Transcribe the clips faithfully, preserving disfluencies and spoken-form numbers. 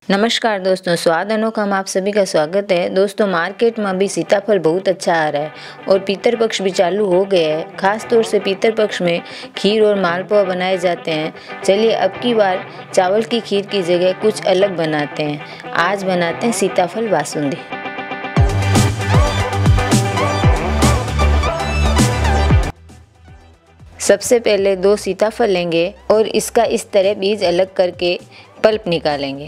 नमस्कार दोस्तों, स्वाद अनोखा में आप सभी का स्वागत है। दोस्तों, मार्केट में अभी सीताफल बहुत अच्छा आ रहा है और पितर पक्ष भी चालू हो गया है। खास तौर से पितर पक्ष में खीर और मालपुआ बनाए जाते हैं। चलिए अब की बार चावल की खीर की जगह कुछ अलग बनाते हैं। आज बनाते हैं सीताफल बासुंदी। सबसे पहले दो सीताफल लेंगे और इसका इस तरह बीज अलग करके पल्प निकालेंगे।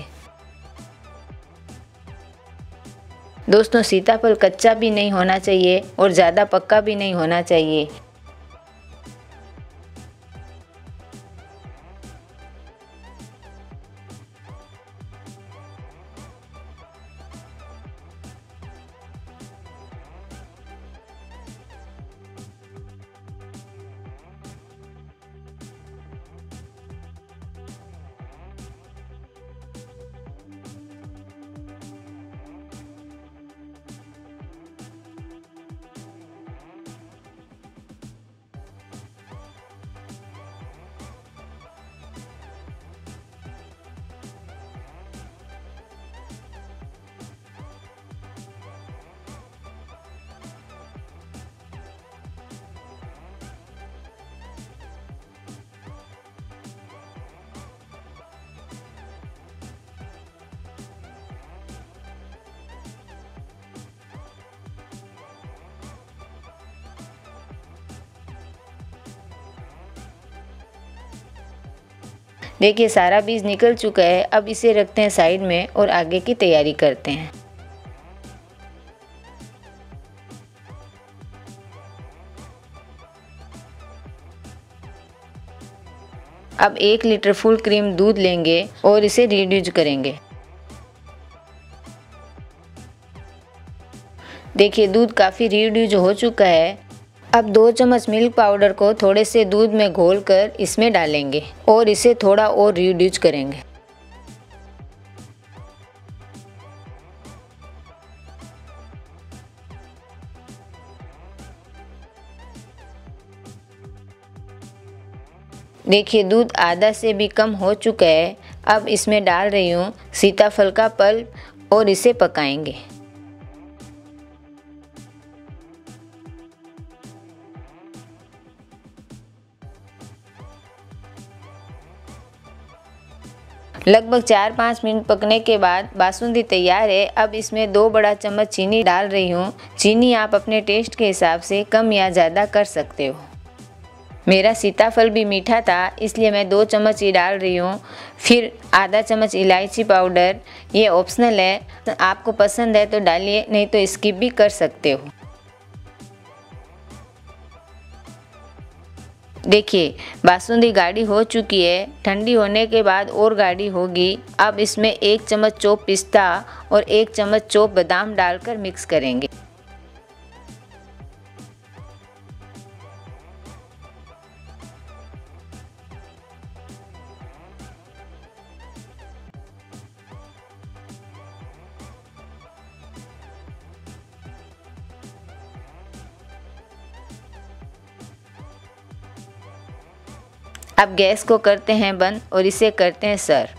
दोस्तों, सीताफल कच्चा भी नहीं होना चाहिए और ज़्यादा पक्का भी नहीं होना चाहिए। देखिए, सारा बीज निकल चुका है। अब इसे रखते हैं साइड में और आगे की तैयारी करते हैं। अब एक लीटर फुल क्रीम दूध लेंगे और इसे रिड्यूस करेंगे। देखिए, दूध काफ़ी रिड्यूस हो चुका है। अब दो चम्मच मिल्क पाउडर को थोड़े से दूध में घोलकर इसमें डालेंगे और इसे थोड़ा और रिड्यूस करेंगे। देखिए, दूध आधा से भी कम हो चुका है। अब इसमें डाल रही हूँ सीताफल का पल्प और इसे पकाएंगे। लगभग चार पाँच मिनट पकने के बाद बासुंदी तैयार है। अब इसमें दो बड़ा चम्मच चीनी डाल रही हूँ। चीनी आप अपने टेस्ट के हिसाब से कम या ज़्यादा कर सकते हो। मेरा सीताफल भी मीठा था, इसलिए मैं दो चम्मच ही डाल रही हूँ। फिर आधा चम्मच इलायची पाउडर, ये ऑप्शनल है, आपको पसंद है तो डालिए, नहीं तो स्किप भी कर सकते हो। देखिए, बासुंदी गाढ़ी हो चुकी है। ठंडी होने के बाद और गाढ़ी होगी। अब इसमें एक चम्मच चॉप पिस्ता और एक चम्मच चॉप बादाम डालकर मिक्स करेंगे। अब गैस को करते हैं बंद और इसे करते हैं सर्व।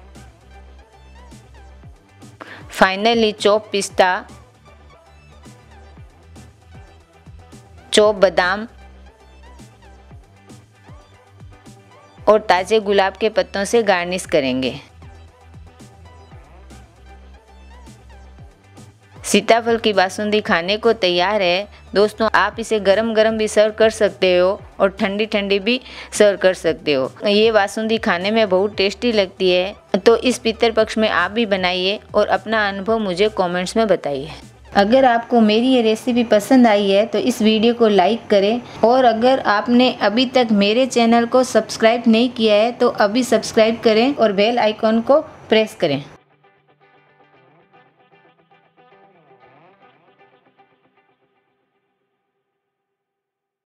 फाइनली चॉप पिस्ता, चॉप बादाम और ताजे गुलाब के पत्तों से गार्निश करेंगे। सीताफल की बासुंदी खाने को तैयार है। दोस्तों, आप इसे गरम गरम भी सर्व कर सकते हो और ठंडी ठंडी भी सर्व कर सकते हो। ये बासुंदी खाने में बहुत टेस्टी लगती है। तो इस पितर पक्ष में आप भी बनाइए और अपना अनुभव मुझे कमेंट्स में बताइए। अगर आपको मेरी ये रेसिपी पसंद आई है तो इस वीडियो को लाइक करें और अगर आपने अभी तक मेरे चैनल को सब्सक्राइब नहीं किया है तो अभी सब्सक्राइब करें और बेल आइकॉन को प्रेस करें।